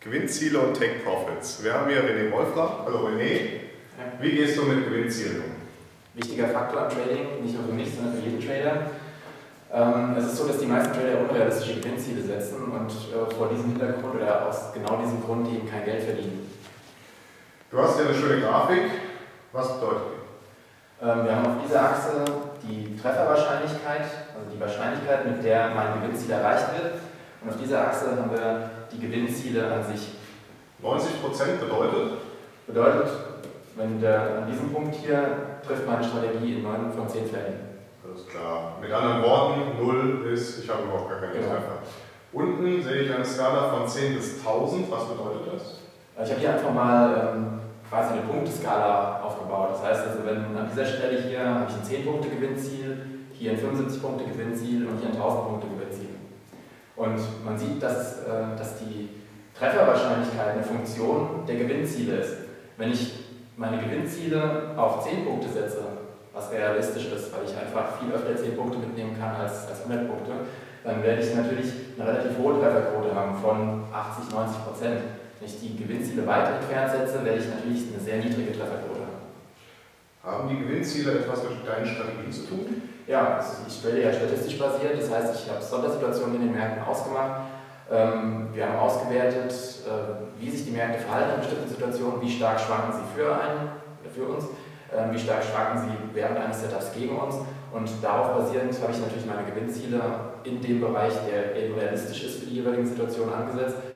Gewinnziele und Take Profits. Wir haben hier René Wolfram. Hallo René. Wie gehst du mit Gewinnzielen um? Wichtiger Faktor am Trading, nicht nur für mich, sondern für jeden Trader. Es ist so, dass die meisten Trader unrealistische Gewinnziele setzen und vor diesem Hintergrund oder aus genau diesem Grund eben kein Geld verdienen. Du hast ja eine schöne Grafik. Was bedeutet die? Wir haben auf dieser Achse die Trefferwahrscheinlichkeit, also die Wahrscheinlichkeit, mit der mein Gewinnziel erreicht wird. Und auf dieser Achse haben wir die Gewinnziele an sich. 90% Bedeutet, an diesem Punkt hier trifft meine Strategie in 9 von 10 Fällen. Alles klar. Mit anderen Worten, 0 ist, ich habe überhaupt gar keine Treffer. Unten sehe ich eine Skala von 10 bis 1000. Was bedeutet das? Ich habe hier einfach mal quasi eine Punkteskala aufgebaut. Das heißt also, wenn an dieser Stelle hier habe ich ein 10-Punkte-Gewinnziel, hier ein 75-Punkte-Gewinnziel und hier ein 1000-Punkte-Gewinnziel. Und man sieht, dass die Trefferwahrscheinlichkeit eine Funktion der Gewinnziele ist. Wenn ich meine Gewinnziele auf 10 Punkte setze, was realistisch ist, weil ich einfach viel öfter 10 Punkte mitnehmen kann als 100 Punkte, dann werde ich natürlich eine relativ hohe Trefferquote haben von 80–90%. Wenn ich die Gewinnziele weiter entfernt setze, werde ich natürlich eine sehr niedrige Trefferquote haben. Haben die Gewinnziele etwas mit deinen Strategien zu tun? Ja, ich trade ja statistisch basiert, das heißt, ich habe Sondersituationen in den Märkten ausgemacht. Wir haben ausgewertet, wie sich die Märkte verhalten in bestimmten Situationen, wie stark schwanken sie für uns, wie stark schwanken sie während eines Setups gegen uns. Und darauf basierend habe ich natürlich meine Gewinnziele in dem Bereich, der eben realistisch ist für die jeweiligen Situationen, angesetzt.